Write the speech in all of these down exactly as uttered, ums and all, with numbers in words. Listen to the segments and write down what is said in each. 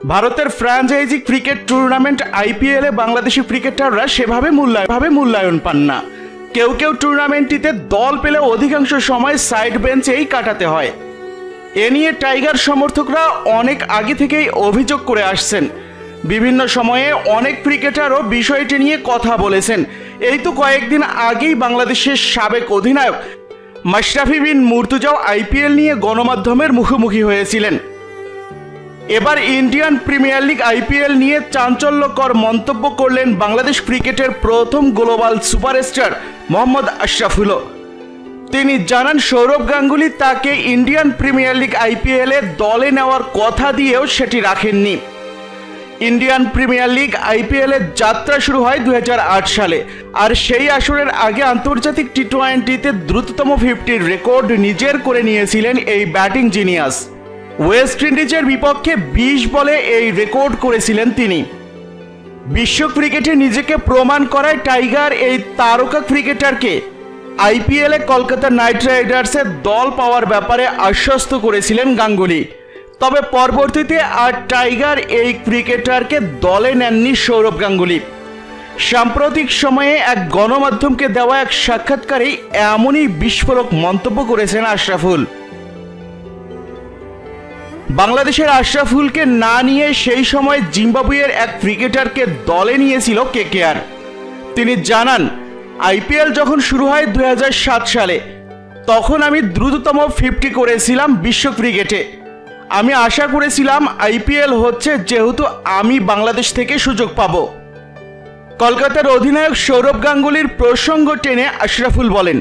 ভারতের franchise cricket tournament আইপিএলে বাংলাদেশি ক্রিকেটাররা সেভাবে মূল্যায়ন মূল্যায়ন পান না। কেউ কেউ টুর্নামেন্টটিতে দল পেলে অধিকাংশ সময় সাইড বেঞ্চেই কাটাতে হয়। এ নিয়ে টাইগার সমর্থকরা অনেক আগে থেকেই অভিযোগ করে আসছেন। বিভিন্ন সময়ে অনেক ক্রিকেটারও বিষয়টি নিয়ে কথা বলেছেন। এই তো কয়েকদিন আগেই বাংলাদেশের সাবেক অধিনায়ক মশরাফে বিন মুর্তজাও আইপিএল নিয়ে গণমাধ্যমের মুখোমুখি হয়েছিলেন। এবার ইন্ডিয়ান প্রিমিয়ার লিগ আইপিএল নিয়ে চাঞ্চল্যকর মন্তব্য করলেন বাংলাদেশ ক্রিকেটের প্রথম গ্লোবাল সুপারস্টার মোহাম্মদ আশরাফুল। তিনি জানান সৌরভ গাঙ্গুলি তাকে ইন্ডিয়ান প্রিমিয়ার লিগ আইপিএলে দলে নেওয়ার কথা দিয়েও সেটি রাখেননি। ইন্ডিয়ান প্রিমিয়ার লিগ আইপিএলের যাত্রা শুরু হয় দুই হাজার আট সালে, আর সেই আসরের আগে আন্তর্জাতিক টি টোয়েন্টিতে দ্রুততম ফিফটির রেকর্ড নিজের করে নিয়েছিলেন এই ব্যাটিং জিনিয়াস। ওয়েস্ট ইন্ডিজের বিপক্ষে বিশ বলে এই রেকর্ড করেছিলেন তিনি। বিশ্ব ক্রিকেটে নিজেকে প্রমাণ করায় টাইগার এই তারকা ক্রিকেটারকে আইপিএলে কলকাতা নাইট রাইডার্সের দল পাওয়ার ব্যাপারে আশ্বস্ত করেছিলেন গাঙ্গুলি। তবে পরবর্তীতে আর টাইগার এই ক্রিকেটারকে দলে নেননি সৌরভ গাঙ্গুলি। সাম্প্রতিক সময়ে এক গণমাধ্যমকে দেওয়া এক সাক্ষাৎকারে এমনই বিস্ফোরক মন্তব্য করেছেন আশরাফুল। বাংলাদেশের আশরাফুলকে না নিয়ে সেই সময় জিম্বাবুয়ের এক ক্রিকেটারকে দলে নিয়েছিল কেকেআর। তিনি জানান, আইপিএল যখন শুরু হয় দুই হাজার সাত সালে, তখন আমি দ্রুততম ফিফটি করেছিলাম বিশ্ব ক্রিকেটে। আমি আশা করেছিলাম আইপিএল হচ্ছে, যেহেতু আমি বাংলাদেশ থেকে সুযোগ পাব। কলকাতার অধিনায়ক সৌরভ গাঙ্গুলির প্রসঙ্গ টেনে আশরাফুল বলেন,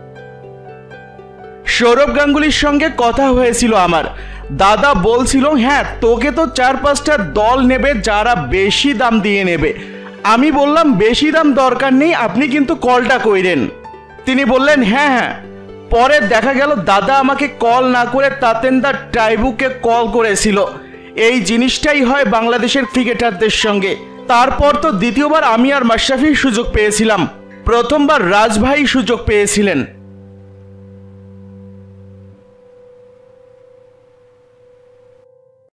সৌরভ গাঙ্গুলির সঙ্গে কথা হয়েছিল আমার। দাদা বলছিল, হ্যাঁ তোকে তো চার পাঁচটা দল নেবে যারা বেশি দাম দিয়ে নেবে। আমি বললাম বেশি দাম দরকার নেই, আপনি কিন্তু কলটা কইরেন। তিনি বললেন হ্যাঁ হ্যাঁ। পরে দেখা গেল দাদা আমাকে কল না করে তাতেন্দা টাইবুকে কল করেছিল। এই জিনিসটাই হয় বাংলাদেশের ক্রিকেটারদের সঙ্গে। তারপর তো দ্বিতীয়বার আমি আর মাশরাফি সুযোগ পেয়েছিলাম, প্রথমবার রাজভাই সুযোগ পেয়েছিলেন।